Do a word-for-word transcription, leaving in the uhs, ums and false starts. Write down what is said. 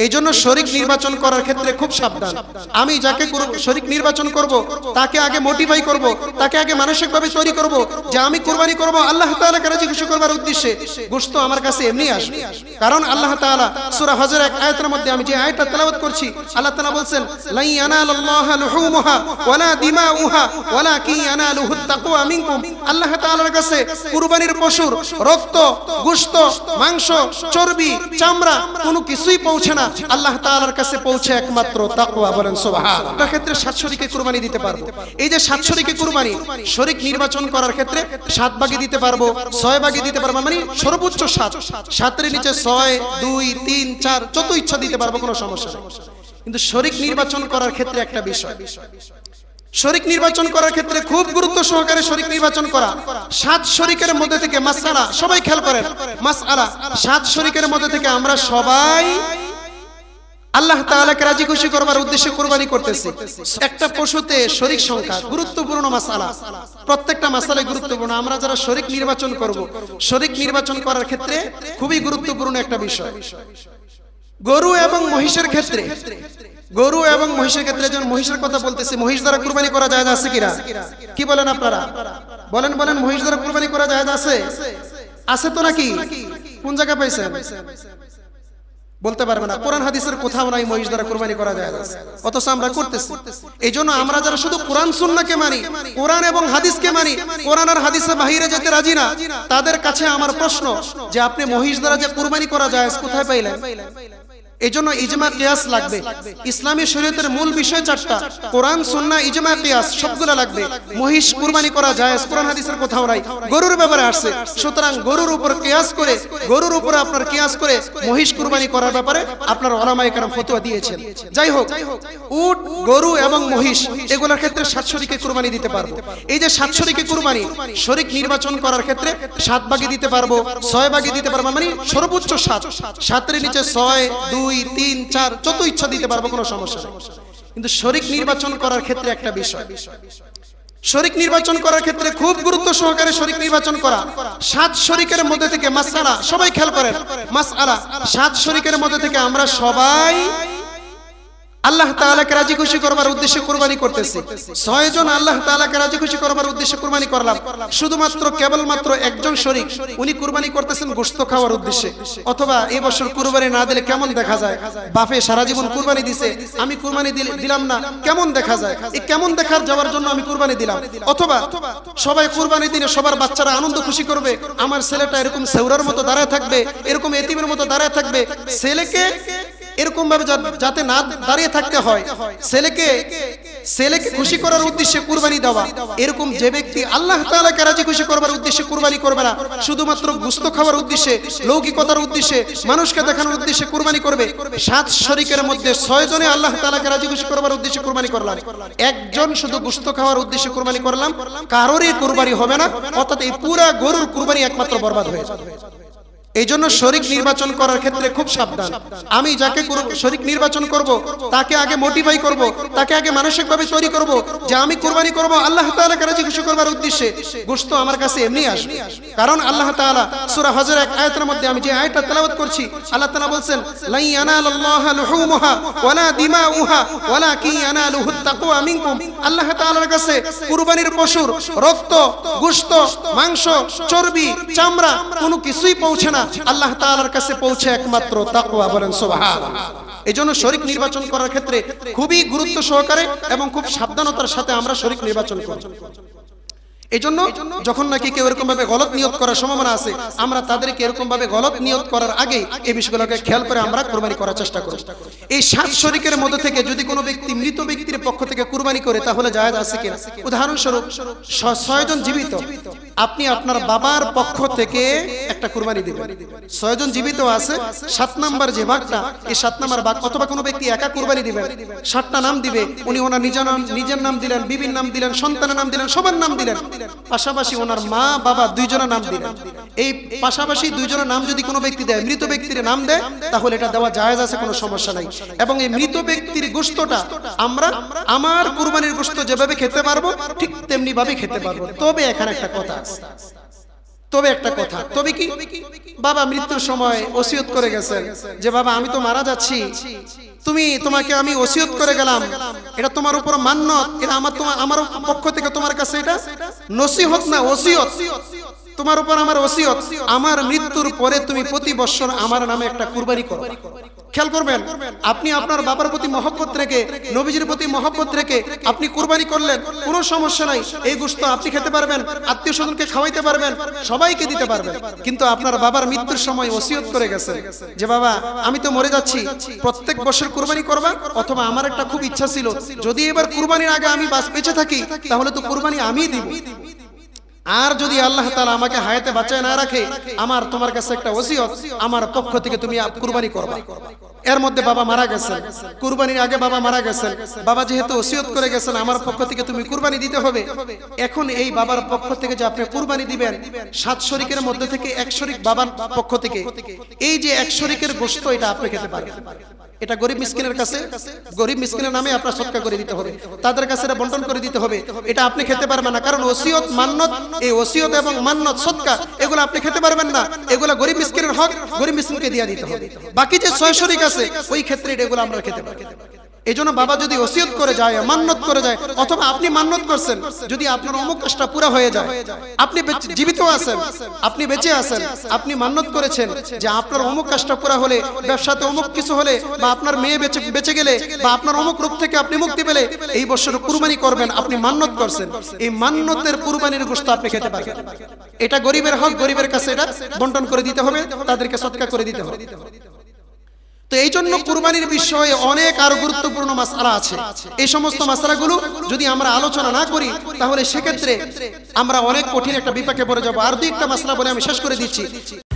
এই জন্য শরীক নির্বাচন করার ক্ষেত্রে খুব সাবধান। আমি যাকে শরীক নির্বাচন করব তাকে আগে মোটিভাই করব, তাকে আগে মানসিকভাবে তৈরি করব যে আমি কুরবানি করব আল্লাহ তাআলাকে রাজি খুশি করবার উদ্দেশ্যে। গোশত আমার কাছে এমনি আসবে, কারণ আল্লাহ তাআলা সূরা হজের এক আয়াতের মধ্যে আমি যে আয়াতটা তেলাওয়াত করছি, আল্লাহ তাআলা বলছেন লা ইয়ানালাল্লাহু লুহুমুহা ওয়ালা দিমাউহা ওয়ালাকিন ইয়ানালুহুত তাকওয়া মিনকুম। আল্লাহ তাআলার কাছে কুরবানির পশুর রক্ত, গোশত, মাংস, চর্বি, চামড়া কোনো কিছুই পৌঁছে না, আল্লাহ তাআলার কাছে পৌঁছে একমাত্র তাকওয়া। বলেন সুবহানাল্লাহ। তার ক্ষেত্রে সাত শরীকে কুরবানি দিতে পারবো। এই যে সাত শরীকে কুরবানি, শরীক নির্বাচন করার ক্ষেত্রে সাত ভাগে দিতে পারবো, ছয় ভাগে দিতে পারবো, মানে সর্বোচ্চ সাত, সাতের নিচে ছয়, দুই, তিন, চার, যত ইচ্ছা দিতে পারবো, কোনো সমস্যা নেই। কিন্তু শরীক নির্বাচন করার ক্ষেত্রে একটা বিষয়, শরীক নির্বাচন করার ক্ষেত্রে খুব গুরুত্ব সহকারে শরীক নির্বাচন করা। সাত শরীকের মধ্যে থেকে মাসআলা, সবাই খেয়াল করেন মাসআলা, সাত শরীকের মধ্যে থেকে আমরা সবাই আল্লাহ তাআলাকে রাজি খুশি করবার উদ্দেশ্যে কুরবানি করতেছি। একটা পশুতে শরীক সংখ্যা গুরুত্বপূর্ণ মাসআলা, প্রত্যেকটা মাসআলাই গুরুত্বপূর্ণ। আমরা যারা শরীক নির্বাচন করব, শরীক নির্বাচন করার ক্ষেত্রে খুবই গুরুত্বপূর্ণ একটা বিষয়। গরু এবং মহিষের ক্ষেত্রে, গরু এবং মহিষের ক্ষেত্রে, যেমন মহিষের কথা বলতেছি, মহিষ দ্বারা কুরবানি করা জায়েজ আছে কিনা? কি বলেন আপনারা? বলেন বলেন, মহিষ দ্বারা কুরবানি করা জায়েজ আছে? আছে তো নাকি? কোন জায়গা পাইছেন? বলতে পারবে না। কোরআন হাদিসের কোথাও নাই মহিষ দ্বারা কুরবানি করা জায়েজ আছে, অথচ আমরা করতেছি। এই জন্য আমরা যারা শুধু কোরআন সুন্নাহকে মানি, কোরআন এবং হাদিসকে মানি, কোরআন আর হাদিসের বাহিরে যেতে রাজি না, তাদের কাছে আমার প্রশ্ন যে আপনি মহিষ দ্বারা যে কুরবানি করা জায়েজ কোথায় পাইলেন? এই জন্য ইজমা কিয়াস লাগবে। ইসলামী শরীয়তের মূল বিষয় চারটা, কোরআন, সুন্নাহ, ইজমা, কিয়াস, সবগুলা লাগবে। মহিষ কুরবানি করা জায়েজ কোরআন হাদিসের কোথাও নাই, গরুর ব্যাপারে আসছে। সুতরাং গরুর উপর কিয়াস করে, গরুর উপর আপনার কিয়াস করে মহিষ কুরবানি করার ব্যাপারে আপনার উলামায়ে কেরাম ফতোয়া দিয়েছেন। যাই হোক, উট, গরু এবং মহিষ এগুলোর ক্ষেত্রে সাত শরীকে কুরবানি দিতে পারবো। এই যে সাত শরীকে কুরবানি, শরীক নির্বাচন করার ক্ষেত্রে সাত ভাগে দিতে পারবো, ছয় ভাগে দিতে পারবো, মানে সর্বোচ্চ সাত, সাতের নিচে ছয়, দুই, তিন, চার, যত ইচ্ছা দিতে পারবো, কোনো সমস্যা নেই। কিন্তু শরীক নির্বাচন করার ক্ষেত্রে একটা বিষয়, শরীক নির্বাচন করার ক্ষেত্রে খুব গুরুত্ব সহকারে শরীক নির্বাচন করা। সাত শরীকের মধ্যে থেকে মাসআলা, সবাই খেয়াল করেন মাসআলা, সাত শরীকের মধ্যে থেকে আমরা সবাই আল্লাহ তাআলাকে রাজি খুশি করবার উদ্দেশ্যে কুরবানি করতেছি। ছয় জন আল্লাহ তাআলাকে রাজি খুশি করবার উদ্দেশ্যে কুরবানি করলাম। শুধুমাত্র কেবলমাত্র একজন শরীক, উনি কুরবানি করতেছেন গোশত খাওয়ার উদ্দেশ্যে। অথবা এই বছর কুরবানি না দিলে কেমন দেখা যায়, বাপে সারা জীবন কুরবানি দিছে, আমি কুরবানি দিলাম না, কেমন দেখা যায়, এই কেমন দেখার যাওয়ার জন্য আমি কুরবানি দিলাম। অথবা সবাই কুরবানি দিনে সবার বাচ্চারা আনন্দ খুশি করবে, আমার ছেলেটা এরকম সেউরার মতো দাঁড়ায় থাকবে, এরকম এতিমের মতো দাঁড়ায় থাকবে। ছেলেকে এরকম ভাবে যাতে না দাঁড়িয়ে থাকতে হয়, ছেলেকে ছেলেকে খুশি করার উদ্দেশ্যে কুরবানি দেওয়া। এরকম যে ব্যক্তি আল্লাহ তাআলাকে রাজি খুশি করবার উদ্দেশ্যে কুরবানি করবে না, শুধুমাত্র গোশত খাওয়ার উদ্দেশ্যে, লৌকিকতার উদ্দেশ্যে, মানুষকে দেখানোর উদ্দেশ্যে কুরবানি করবে। সাত শরীকের মধ্যে ছয় জনে আল্লাহ তাআলাকে রাজি খুশি করবার উদ্দেশ্যে কুরবানি করলাম, একজন শুধু গোশত খাওয়ার উদ্দেশ্যে কুরবানি করলাম, কারোরই কুরবানি হবে না, অর্থাৎ এই পুরা গরুর কুরবানি একমাত্র বরবাদ হয়ে যাবে। এই জন্য শরীক নির্বাচন করার ক্ষেত্রে খুব সাবধান। আমি যাকে শরীক নির্বাচন করব তাকে আগে মোটিভাই করব, তাকে আগে মানসিকভাবে তৈরি করব যে আমি কুরবানি করব আল্লাহ তাআলাকে রাজি খুশি করবার উদ্দেশ্যে। গোশত আমার কাছে এমনি আসবে, কারণ আল্লাহ তাআলা সূরা হজের এক আয়াতের মধ্যে আমি যে আয়াতটা তেলাওয়াত করছি, আল্লাহ তাআলা বলছেন লা ইয়ানালাল্লাহু লুহুমুহা ওয়ালা দিমাউহা ওয়ালাকিন ইয়ানালুহুত তাকওয়া মিনকুম। আল্লাহ তাআলার কাছে কুরবানির পশুর রক্ত, গোশত, মাংস, চর্বি, চামড়া কোনো কিছুই পৌঁছে না, আল্লাহ তাআলার কাছে পৌঁছে একমাত্র তাকওয়া। বলেন সুবহানাল্লাহ। এজন্য শরীক নির্বাচন করার ক্ষেত্রে খুবই গুরুত্ব সহকারে এবং খুব সাবধানতার সাথে আমরা শরীক নির্বাচন করব। এজন্য যখন নাকি কেউ এরকম ভাবে গলত নিয়ত করার সম্ভাবনা আছে, আমরা তাদেরকে এরকম ভাবে গলত নিয়ত করার আগে এই বিষয়গুলোকে খেয়াল করে আমরা কুরবানি করার চেষ্টা করব। এই সাত শরীকের মধ্যে থেকে যদি কোনো ব্যক্তি মৃত ব্যক্তির পক্ষ থেকে কুরবানি করে তাহলে জায়েজ আছে কিনা? উদাহরণস্বরূপ ছয় জন জীবিত, আপনি আপনার বাবার পক্ষ থেকে একটা কুরবানি দিবেন, ছয় জন জীবিত আছে, সাত নাম্বার যে ভাগটা, এই সাত নাম্বার ভাগ, অথবা কোনো ব্যক্তি একা কুরবানি দিবেন, সাতটা নাম দিবে, উনি ওনার নিজের নাম নিজের নাম দিলেন, বিবির নাম দিলেন, সন্তানের নাম দিলেন, সবার নাম দিলেন, পাশাপাশি ওনার মা বাবা দুইজনের নাম দিলেন। এই পাশাপাশি দুইজনের নাম যদি কোনো ব্যক্তি দেয়, মৃত ব্যক্তির নাম দেয়, তাহলে এটা দেওয়া জায়েজ আছে, কোনো সমস্যা নাই। এবং এই মৃত ব্যক্তির গোশতটা আমরা আমার কুরবানির গোশত যেভাবে খেতে পারবো ঠিক তেমনি ভাবে খেতে পারবো। তবে এখানে একটা কথা আছে, তবে একটা কথা, তবে কি, বাবা মৃত্যুর সময় ওসিয়ত করে গেছেন যে বাবা আমি তো মারা যাচ্ছি, তুমি তোমাকে আমি ওসিয়ত করে গেলাম, এটা তোমার উপর মান্যত, এটা আমার তোমার আমার পক্ষ থেকে তোমার কাছে এটা নসিহত না ওসিয়ত, তোমার উপর আমার ওসিয়ত, আমার মৃত্যুর পরে তুমি প্রতি বছর আমার নামে একটা কুরবানি করো। খেয়াল করবেন, আপনি আপনার বাবার প্রতি মহব্বত রেখে, নবীজির প্রতি মহব্বত রেখে আপনি কুরবানি করলেন, কোনো সমস্যা নাই, এই গোশত আপনি খেতে পারবেন, আত্মীয় স্বজনকে খাওয়াইতে পারবেন, সবাইকে দিতে পারবেন। কিন্তু আপনার বাবার মৃত্যুর সময় ওসিয়ত করে গেছেন যে বাবা আমি তো মরে যাচ্ছি, প্রত্যেক বছর কুরবানি করবা, অথবা আমার একটা খুব ইচ্ছা ছিল যদি এবার কুরবানির আগে আমি বাস বেঁচে থাকি তাহলে তো কুরবানি আমিই দিব, আর যদি আল্লাহ তাআলা আমাকে হায়াতে বাঁচায় না রাখে, আমার তোমার কাছে একটা ওসিয়ত, আমার পক্ষ থেকে তুমি কুরবানি করবা। এর মধ্যে বাবা মারা গেছেন, কুরবানির আগে বাবা মারা গেছেন, বাবা যেহেতু ওসিয়ত করে গেছেন আমার পক্ষ থেকে তুমি কুরবানি দিতে হবে, এখন এই বাবার পক্ষ থেকে যে আপনি কুরবানি দিবেন, সাত শরীকের মধ্যে থেকে এক শরীক বাবার পক্ষ থেকে, এই যে এক শরীকের গোশত এটা আপনি খেতে পারবেন, এটা গরিব মিসকিনের কাছে, গরিব মিসকিনের নামে আপনার সদকা করে দিতে হবে, তাদের কাছে এটা বন্টন করে দিতে হবে, এটা আপনি খেতে পারবেন না, কারণ ওসিয়ত মান্নত, এই ওসিয়ত এবং মান্নত সদকা এগুলো আপনি খেতে পারবেন না, এগুলো গরিব মিসকিনের হক, গরিব মিসকিনকে দিয়ে দিতে হবে। বাকি যে ছয় শরীক আছে ওই ক্ষেত্রে এগুলো আমরা খেতে পারবো। এই জন্য বাবা যদি ওসিয়ত করে যায়, মান্নত করে যায়, অথবা আপনি মান্নত করছেন যদি আপনার অমুক কাজটা পুরো হয়ে যায়, আপনি জীবিত আছেন, আপনি বেঁচে আছেন, আপনি মান্নত করেছেন যে আপনার অমুক কাজটা পুরো হলে, ব্যবসাতে অমুক কিছু হলে, বা আপনার মেয়ে বেঁচে বেঁচে গেলে, বা আপনার অমুক রোগ থেকে আপনি মুক্তি পেলে এই বছর কুরবানি করবেন, আপনি মান্নত করছেন, এই মান্নতের কুরবানির গোশত আপনি খেতে পারবেন। এটা গরিবের হক, গরিবের কাছে এটা বন্টন করে দিতে হবে, তাদেরকে সদকা করে দিতে হবে। তো এই জন্য কুরবানির বিষয়ে অনেক আর গুরুত্বপূর্ণ মাসআলা আছে, এই সমস্ত মাসআলাগুলো যদি আমরা আলোচনা না করি তাহলে সেক্ষেত্রে আমরা অনেক কঠিন একটা বিপাকে পড়ে যাব। আর দুই একটা মাসআলা বলে আমি শেষ করে দিচ্ছি।